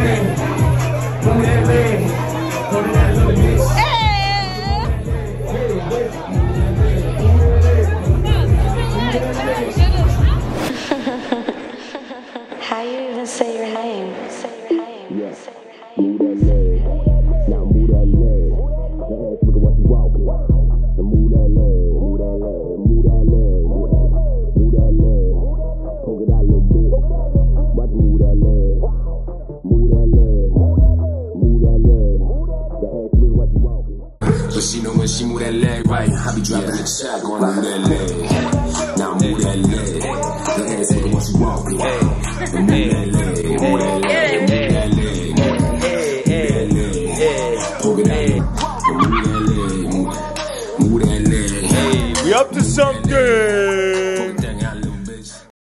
How you even say your name? Say your name. Yeah. Move that leg. Now move that leg. The ass look at what you walking. Now move that leg. Move that leg. Move that leg. Move that leg. Poke it out a little bit. Watch me move that leg. Move that leg. Move that leg. The ass look at what you walking. But she know when she move that leg right, I be dropping the check on move that leg. Now move that leg. The ass look at what you walking. Move that leg. Move that leg. Move that leg. Poke it out. Move that leg. Move that leg. We up to something.